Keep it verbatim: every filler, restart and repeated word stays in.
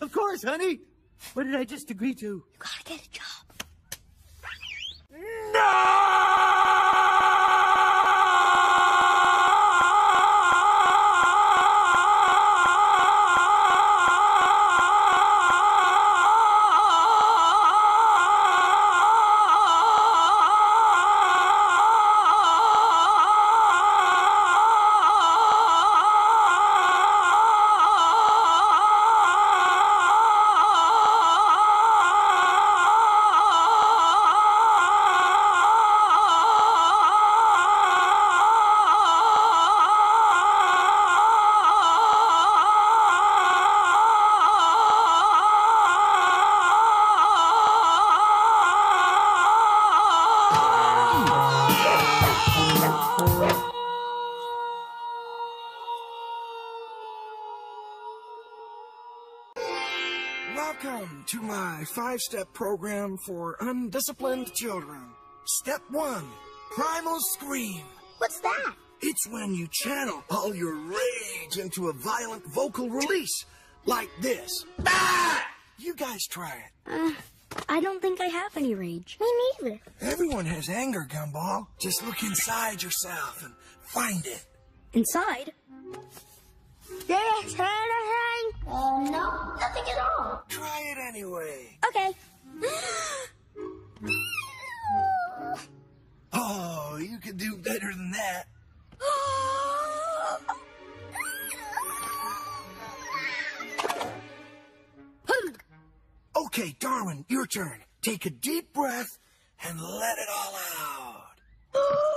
Of course, honey. What did I just agree to? You gotta get a job. No! Welcome to my five-step program for undisciplined children. Step one, Primal Scream. What's that? It's when you channel all your rage into a violent vocal release, like this. Ah! You guys try it. Uh, I don't think I have any rage. Me neither. Everyone has anger, Gumball. Just look inside yourself and find it. Inside? Yes, anything? Uh, no, nothing at all. Try it anyway. Okay. Oh, you can do better than that. Okay, Darwin, your turn. Take a deep breath and let it all out.